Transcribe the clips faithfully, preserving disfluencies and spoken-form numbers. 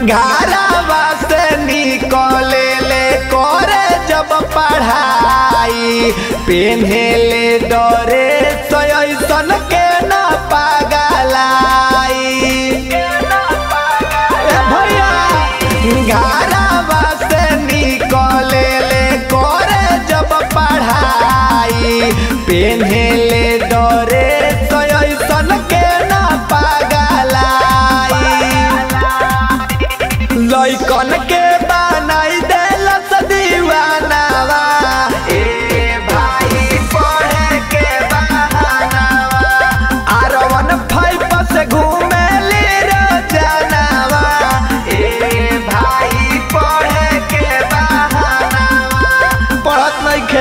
घरवा से निकले ले करे जब पढ़ाई पेन्हे ले डरे सयसन के न पागलाई भैया घरवा से निकले ले करे जब पढ़ाई पेन्हे ले डरे सयसन के न पागलाई लइकन के बनाई देलस दीवानावा ए भाई पढ़े के बहानावा आरवन फाइव से घूमे ले रोजानावा ए भाई पढ़े के बहानावा पढ़त नइखे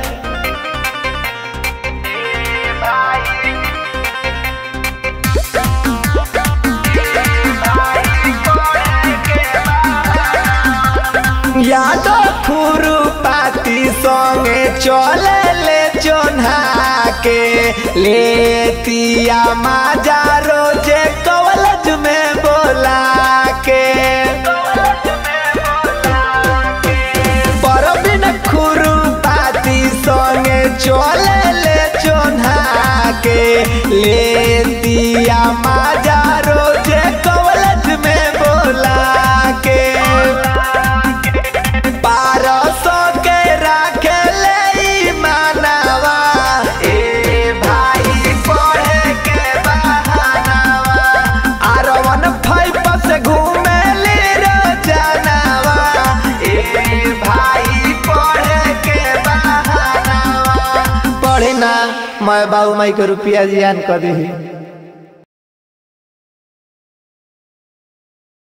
याद खुरपाती संगे चले ले चोन्हा के लेतिया माजा रोजे कॉलेज में बोला के परबिन खुरपाती संगे चले ले चोन्हा के लेतिया माजा रोजे कॉलेज में बोला के मैं बाबू माई के रुपया जियान कर दी।